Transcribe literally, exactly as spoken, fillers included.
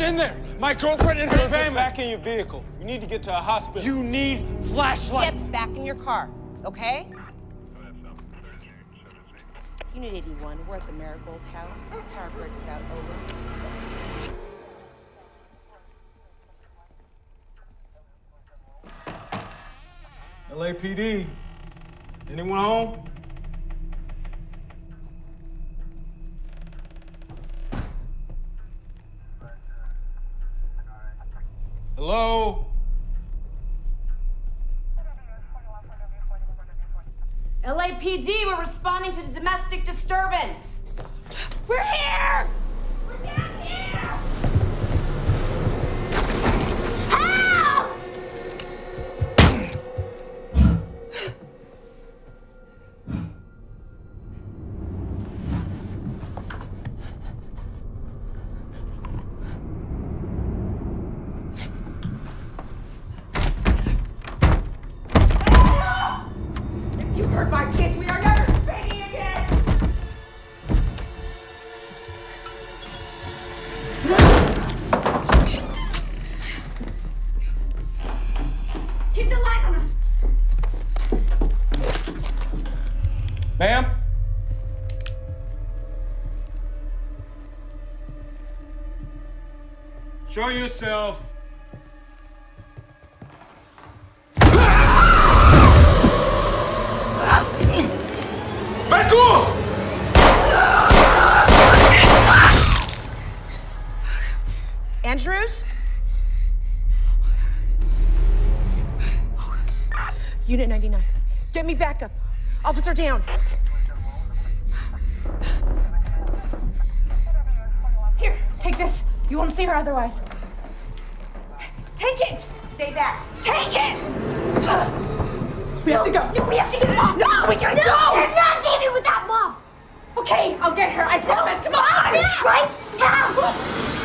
in there? My girlfriend and her family. Get back in your vehicle. We need to get to a hospital. You need flashlights. Get back in your car, okay? Unit eighty-one, we're at the Marigold House. Power grid is out, over. L A P D. Anyone home? Hello? L A P D, we're responding to the domestic disturbance. We're here! We're down here! Help! If you hurt my kids, we are never speaking again! Keep the light on us! Ma'am? Show yourself. Back off! Andrews? Unit ninety-nine. Get me back up. Officer down. Here, take this. You won't see her otherwise. Take it! Stay back. Take it! We have to go. No, we have to get Mom. No, we gotta no, go! You're not leaving without Mom. Okay, I'll get her. I promise. Come on! Right now.